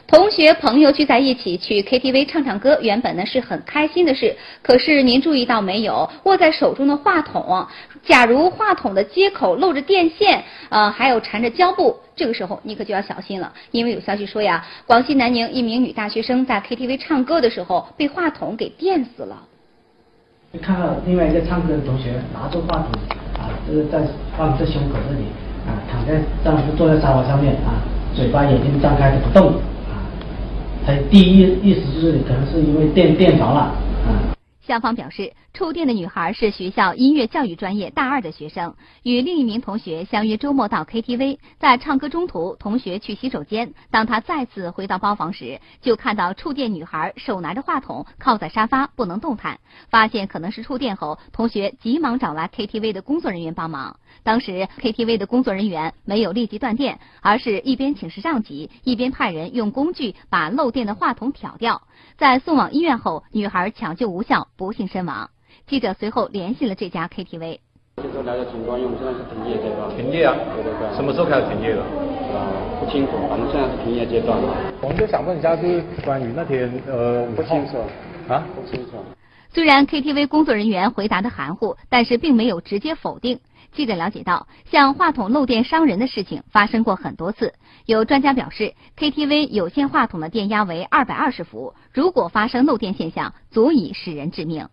同学朋友聚在一起去 KTV 唱唱歌，原本呢是很开心的事。可是您注意到没有，握在手中的话筒，假如话筒的接口露着电线，还有缠着胶布，这个时候你可就要小心了。因为有消息说呀，广西南宁一名女大学生在 KTV 唱歌的时候被话筒给电死了。 看到另外一个唱歌的同学拿着话筒就是在放在胸口这里躺在坐在沙发上面嘴巴眼睛张开的不动他第一意识就是可能是因为电着了校方表示，触电的女孩是学校音乐教育专业大2的学生，与另一名同学相约周末到 KTV， 在唱歌中途，同学去洗手间，当他再次回到包房时，就看到触电女孩手拿着话筒靠在沙发不能动弹，发现可能是触电后，同学急忙找来 KTV 的工作人员帮忙。当时 KTV 的工作人员没有立即断电，而是一边请示上级，一边派人用工具把漏电的话筒挑掉。在送往医院后，女孩抢救无效，不幸身亡。记者随后联系了这家 KTV。 现在了解情况，因为我们现在是停业阶段。 停业啊？ 对。 什么时候开始停业的？ 不清楚，反正现在是停业阶段了。 我们就想问一下，就是关于那天不清楚不清楚。 虽然 KTV 工作人员回答的含糊，但是并没有直接否定。记者了解到，像话筒漏电伤人的事情发生过很多次。有专家表示 ，KTV 有线话筒的电压为220伏，如果发生漏电现象，足以使人致命。